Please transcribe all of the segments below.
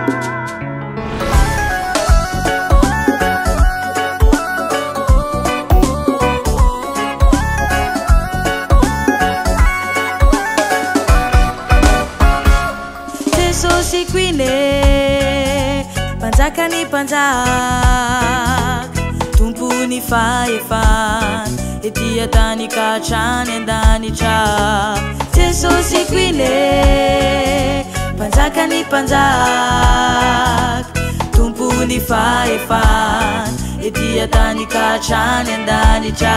Quine panjakany panjaka tompony fahefana ety atany ka hatrany an-danitra Jesosy quine panjakany panjaka tompony fahefana ety atany ka hatrany an-danitra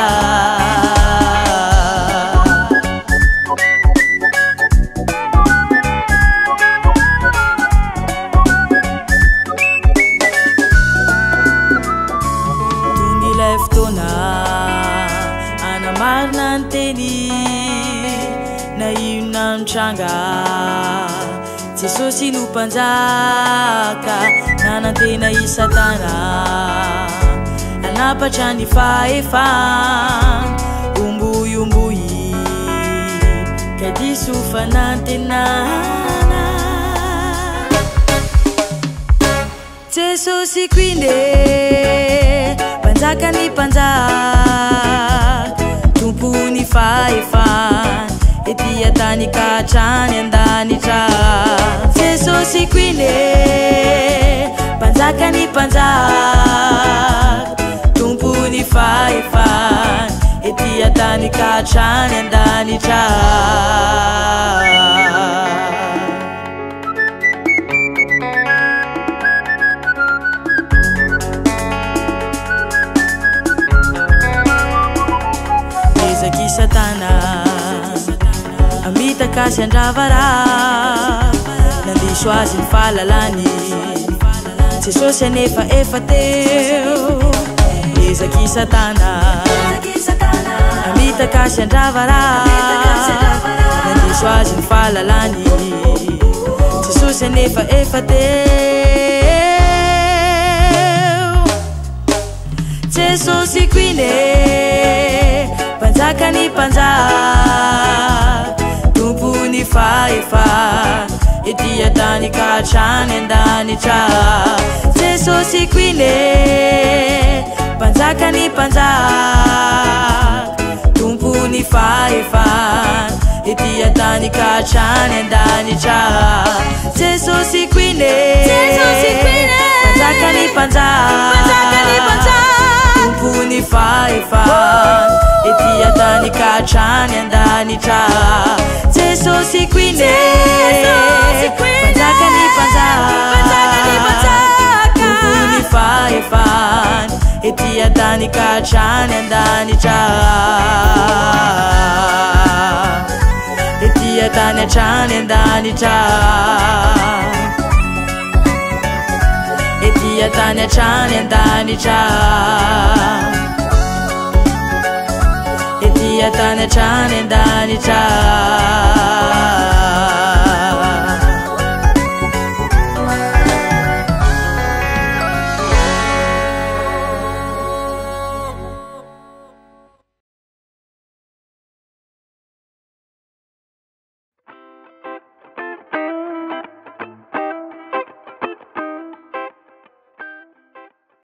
Marina nteny na ino na mitranga Jesosy no mpanjaka nanantena i Satana anapatra ny fahefana omboyomboy ka diso fanantenana Jesosy quine panjakany panjaka tompony fahefana ety atany ka hatrany an-danitra Jesosy quine panjakany panjaka tompony fahefana ety atany ka hatrany an-danitra Ezaky Satana amitaka sy andravara nandiso azy ny fahalalany Jesosy anefa efa teo Ezaky Satana amitaka sy andravara nandiso azy ny fahalalany Jesosy anefa efa teo Jesosy quine panjakany panjaka tompony fahefana ety atany ka hatrany an-danitra Jesosy quine panjakany panjaka tompony fahefana ety atany ka hatrany an-danitra Jesosy quine panjakany panjaka tompony fahefana ety atany ka hatrany an-danitra Jesosy quine panjakany panjaka tompony fahefana ety atany ka hatrany an-danitra ety atany hatrany an-danitra ety atany hatrany an-danitra ety atany hatrany an-danitra